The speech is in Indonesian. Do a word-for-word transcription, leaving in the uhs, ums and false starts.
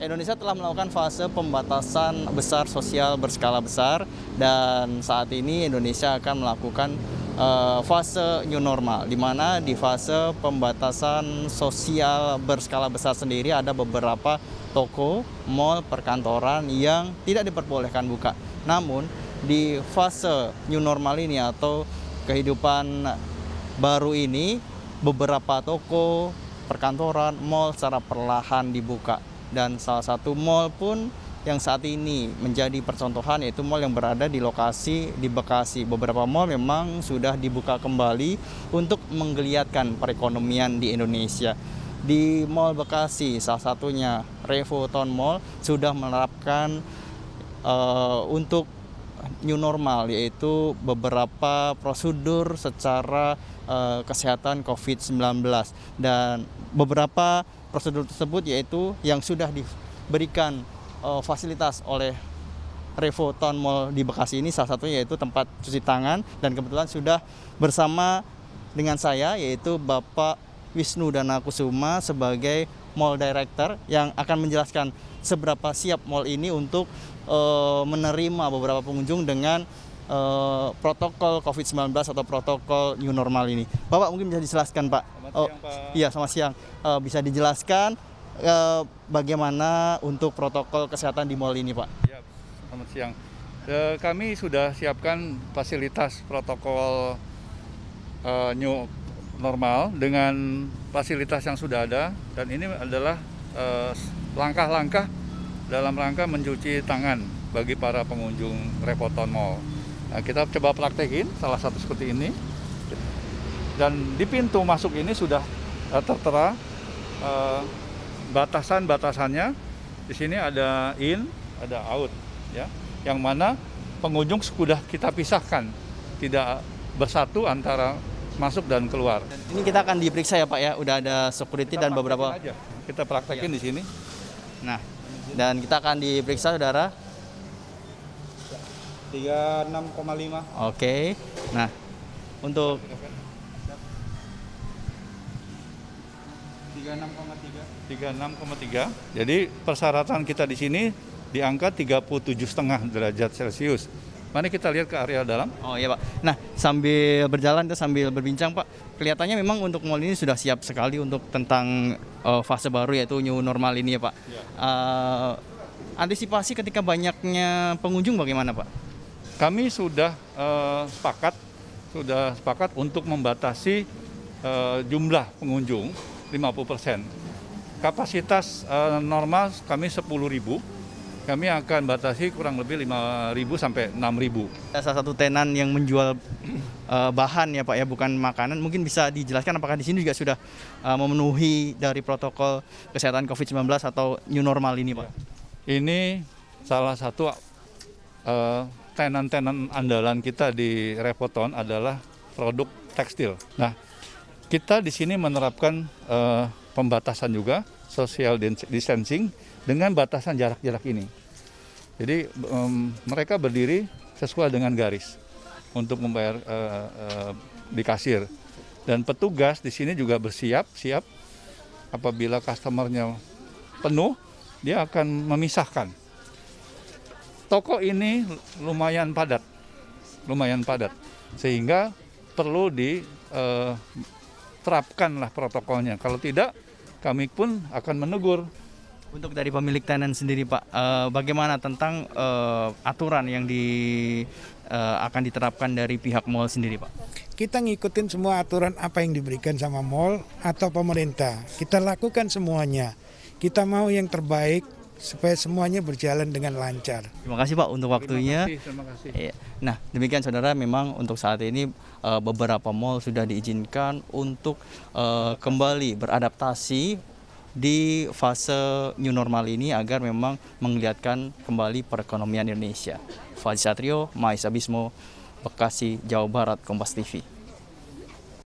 Indonesia telah melakukan fase pembatasan besar sosial berskala besar dan saat ini Indonesia akan melakukan uh, fase new normal, di mana di fase pembatasan sosial berskala besar sendiri ada beberapa toko, mal, perkantoran yang tidak diperbolehkan buka. Namun di fase new normal ini atau kehidupan baru ini, beberapa toko, perkantoran, mal secara perlahan dibuka. Dan salah satu mal pun yang saat ini menjadi percontohan yaitu mal yang berada di lokasi di Bekasi. Beberapa mal memang sudah dibuka kembali untuk menggeliatkan perekonomian di Indonesia. Di Mall Bekasi, salah satunya Revoton Mall sudah menerapkan uh, untuk new normal, yaitu beberapa prosedur secara uh, kesehatan covid sembilan belas. Dan beberapa prosedur tersebut yaitu yang sudah diberikan uh, fasilitas oleh Revoton Mall di Bekasi ini, salah satunya yaitu tempat cuci tangan, dan kebetulan sudah bersama dengan saya yaitu Bapak Wisnu Danakusuma sebagai Mall Director yang akan menjelaskan seberapa siap mall ini untuk uh, menerima beberapa pengunjung dengan uh, protokol covid sembilan belas atau protokol new normal ini. Bapak mungkin bisa dijelaskan, Pak. Selamat oh, siang, Pak. Iya, selamat siang. Uh, bisa dijelaskan uh, bagaimana untuk protokol kesehatan di mall ini, Pak? Ya, selamat siang. E, kami sudah siapkan fasilitas protokol e, new normal dengan fasilitas yang sudah ada, dan ini adalah e, langkah-langkah dalam rangka mencuci tangan bagi para pengunjung Revoton Mall. Nah, kita coba praktekin salah satu seperti ini. Dan di pintu masuk ini sudah e, tertera e, batasan-batasannya. Di sini ada in, ada out, ya. Yang mana pengunjung sudah kita pisahkan, tidak bersatu antara masuk dan keluar. Ini kita akan diperiksa ya, Pak, ya. Udah ada security Kita dan beberapa aja. Kita praktekin ya di sini. Nah, dan kita akan diperiksa, Saudara. tiga puluh enam koma lima. Oke. Nah, untuk tiga puluh enam koma tiga. tiga puluh enam koma tiga. Jadi persyaratan kita di sini di angka tiga puluh tujuh koma lima derajat Celcius. Mari kita lihat ke area dalam. Oh iya, Pak. Nah, sambil berjalan kita sambil berbincang, Pak. Kelihatannya memang untuk mall ini sudah siap sekali untuk tentang uh, fase baru yaitu new normal ini ya, Pak. Ya. Uh, antisipasi ketika banyaknya pengunjung bagaimana, Pak? Kami sudah uh, sepakat sudah sepakat untuk membatasi uh, jumlah pengunjung lima puluh persen. Kapasitas uh, normal kami sepuluh ribu. Kami akan batasi kurang lebih lima ribu sampai enam ribu. Salah satu tenan yang menjual uh, bahan ya, Pak, ya, bukan makanan. Mungkin bisa dijelaskan apakah di sini juga sudah uh, memenuhi dari protokol kesehatan covid sembilan belas atau new normal ini, Pak? Ini salah satu uh, tenan-tenan andalan kita di Revoton adalah produk tekstil. Nah, kita di sini menerapkan uh, pembatasan juga, social distancing, dengan batasan jarak-jarak ini. Jadi um, mereka berdiri sesuai dengan garis untuk membayar uh, uh, di kasir. Dan petugas di sini juga bersiap, siap apabila customernya penuh, dia akan memisahkan. Toko ini lumayan padat, lumayan padat, sehingga perlu diterapkanlah protokolnya. Kalau tidak, kami pun akan menegur. Untuk dari pemilik tenan sendiri, Pak, eh, bagaimana tentang eh, aturan yang di, eh, akan diterapkan dari pihak mall sendiri, Pak? Kita ngikutin semua aturan apa yang diberikan sama mall atau pemerintah. Kita lakukan semuanya. Kita mau yang terbaik supaya semuanya berjalan dengan lancar. Terima kasih, Pak, untuk waktunya. Terima kasih, terima kasih. Nah, demikian saudara, memang untuk saat ini eh, beberapa mall sudah diizinkan untuk eh, kembali beradaptasi di fase new normal ini agar memang menggeliatkan kembali perekonomian Indonesia. Fadzi Satrio, Mais Abismo, Bekasi, Jawa Barat, Kompas T V.